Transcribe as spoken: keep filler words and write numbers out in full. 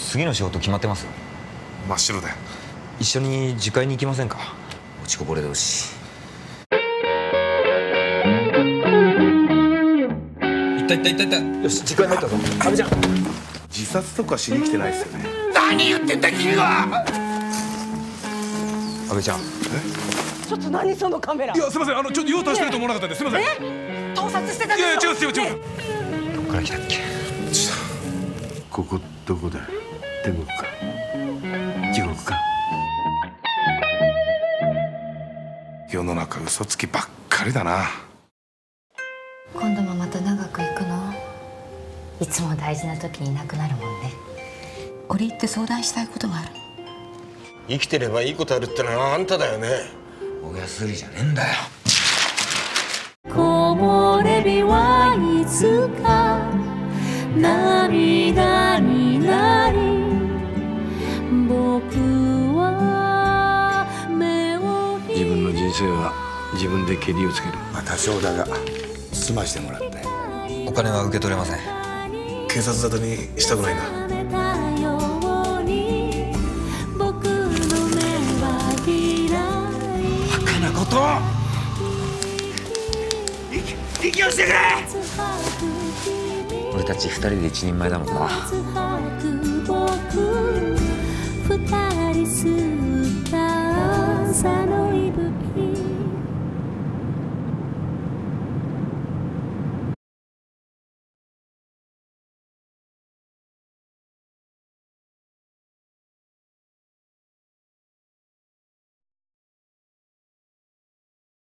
次の仕事決まってます？ 真っ白だよ。 一緒に樹海に行きませんか？落ちこぼれ同士。いったいったいったいった。よし、樹海入ったぞ。阿部ちゃん。 自殺とかしに来てないですよね。 何言ってんだ君は。 阿部ちゃん。 ちょっと何そのカメラ。 いや、すみません、あのちょっと用足してると思わなかったんです。すみません。 え？盗撮してたんですよ。 いやいや、違う違う違う。 どこから来たっけ？ ここどこだ。天国か地獄か。 世の中嘘つきばっかりだな。 今度もまた長く行くの？いつも大事な時にいなくなるもんね。折り入って相談したいことがある。 生きてればいいことあるってのはあんただよね。 親すりじゃねえんだよ。 木漏れ日はいつか涙になり、僕は目を自分の人生は自分でケリをつける。 まあ多少だが済ましてもらったよ。 お金は受け取れません。 警察沙汰にしたくないんだ。 バカなことを息をしてくれ。 俺たち二人で一人前だもんな。 二人吸った朝の息吹